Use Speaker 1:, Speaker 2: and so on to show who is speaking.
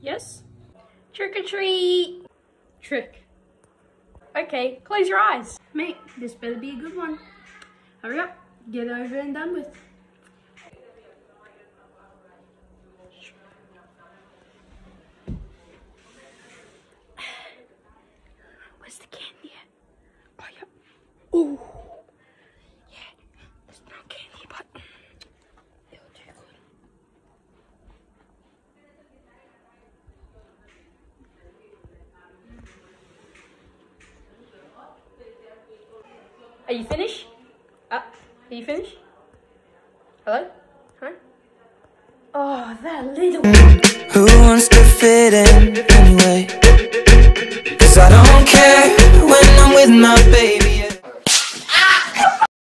Speaker 1: Yes? Trick or treat. Trick. Okay, close your eyes.
Speaker 2: Mate, this better be a good one. Hurry up, get over and done with. Where's the candy at? Oh, yeah. Ooh. Yeah, there's no candy, but it'll do good.
Speaker 1: Are you finished? Are you finished? Hello? Huh? Oh, that little...
Speaker 3: Who wants to fit in anyway? 'Cause I don't care when I'm with my baby.